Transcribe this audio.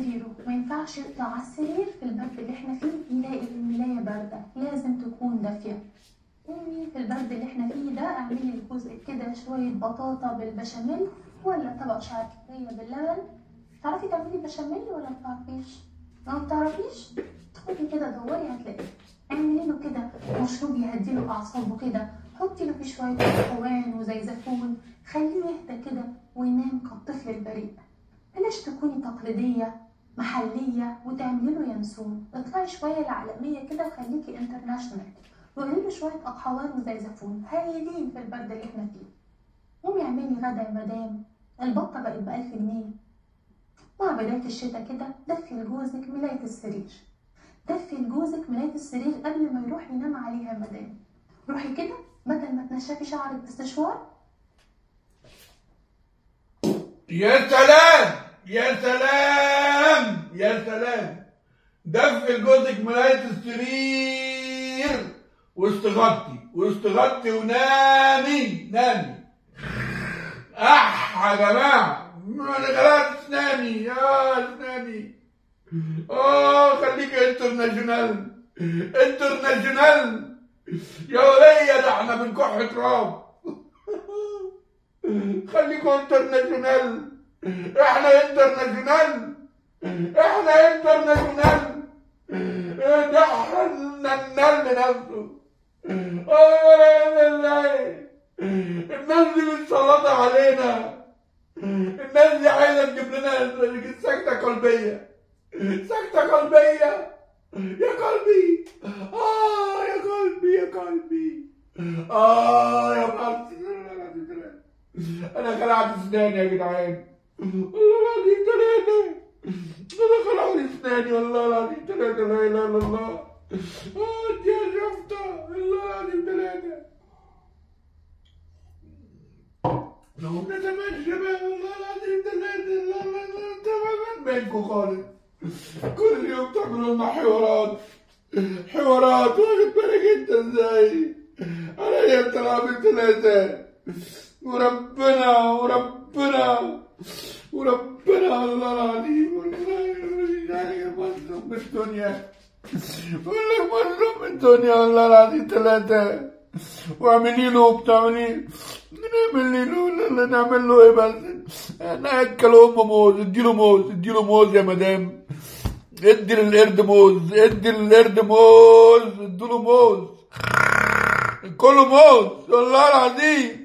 سريره، ما ينفعش يطلع على السرير في البرد اللي احنا فيه يلاقي الملاية باردة، لازم تكون دافية. قومي في البرد اللي احنا فيه ده اعملي الجزء كده شوية بطاطا بالبشاميل ولا طبق شعرية باللبن. تعرفي تعملي بشاميل ولا متعرفيش؟ لو متعرفيش ادخلي كده دوري هتلاقيه. اعملي له كده مشروب يهديله اعصابه كده، حطي له فيه شوية برتقان وزي زيتون، خليه يهدى كده وينام كالطفل البريء. بلاش تكوني تقليدية محلية وتعملي له ينسون، اطلعي شوية العالمية كده وخليكي انترناشونال، وقولي له شوية أقحوان وزي زيتون هايلين في البرد اللي احنا فيه. قومي اعملي غدا يا مدام، البطة بقت ب1000 جنيه. مع بداية الشتا كده دفي لجوزك ملاية السرير، دفي لجوزك ملاية السرير قبل ما يروح ينام عليها يا مدام. روحي كده بدل ما تنشفي شعرك باستشوار. يا سلام يا سلام يا سلام، دفي لجوزك ملاية السرير واستغطي ونامي. يا جماعة انا غلطت اسناني يا اسناني. خليك انترناشونال يا ولية، ده احنا بنكح تراب. خليكوا انترناشونال، احنا انترناشونال. ده احنا النل نفسه. الناس دي متسلطة علينا، الناس دي عايزة تجيب لنا سكتة قلبية يا قلبي. يا قلبي انا خلعت اسناني يا جدعان، والله العظيم ثلاثة. انا خلعوا لي اسناني والله العظيم ثلاثة، لا اله الا الله. انت يا شفطة والله العظيم ثلاثة. لو نتمشى بقى والله العظيم ثلاثة، تماما بينكم خالص. كل يوم تعملوا لنا حوارات، واخد بالك انت ازاي؟ عليا بتلعب ثلاثة، وربنا والله العظيم، والله مظلوم من الدنيا، والله العظيم ثلاثة. واعملي له وبتعملي، نعمل له ايه بس؟ ناكل امه موز، اديله موز يا مدام، ادي للقرد موز، اديله موز، كله موز والله العظيم.